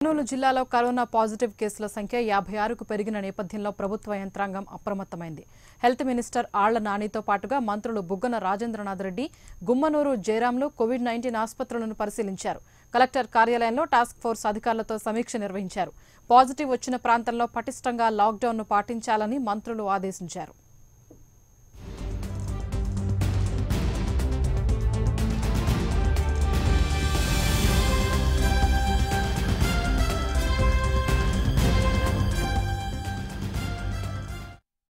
కర్నూలు జిల్లాలో corona positive కేసుల సంఖ్య 56కు పెరిగిన నేపథ్యంలో ప్రభుత్వ యంత్రాంగం అప్రమత్తమైంది. హెల్త్ మినిస్టర్ ఆళ్ల నానితో పాటుగా మంత్రులు బుగ్గన రాజేంద్రనాథ్ రెడ్డి, గుమ్మనూరు జయరాంలు కోవిడ్-19 ఆసుపత్రులను పరిశీలించారు. కలెక్టర్ కార్యాలయంలో టాస్క్ ఫోర్స్ అధికారులతో సమీక్ష నిర్వహించారు. పాజిటివ్ వచ్చిన ప్రాంతంలో పటిష్టంగా లాక్డౌన్ను పాటించాలని మంత్రులు ఆదేశించారు.